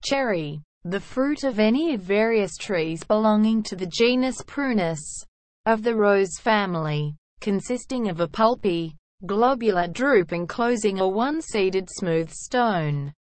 Cherry. The fruit of any of various trees belonging to the genus Prunus, of the rose family, consisting of a pulpy, globular drupe enclosing a one-seeded smooth stone.